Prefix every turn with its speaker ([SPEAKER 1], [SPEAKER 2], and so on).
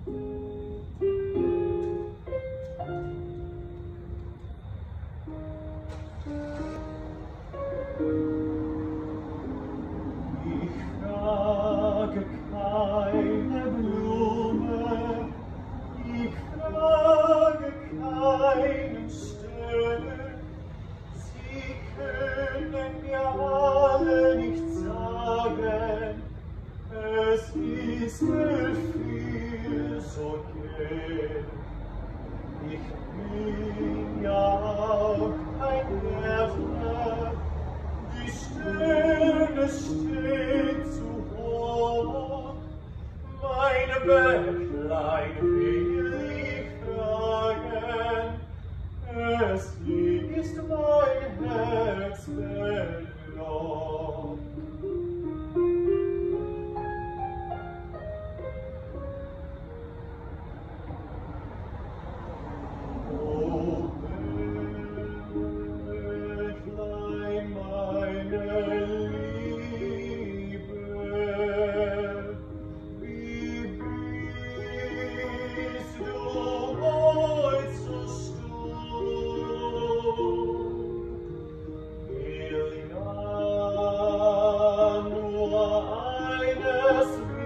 [SPEAKER 1] Ich frage keine Blume, ich frage keinen Stern, sie können mir alle nicht sagen, es ist mir viel so gern. Ich bin ja auch ein Gärtner, die Sterne stehen zu hoch, meine Bächlein will ich fragen, es ist mein Herz verloren. Oh, Bächlein, meine Liebe, wie bist du heut so stumm? Will ja nur eines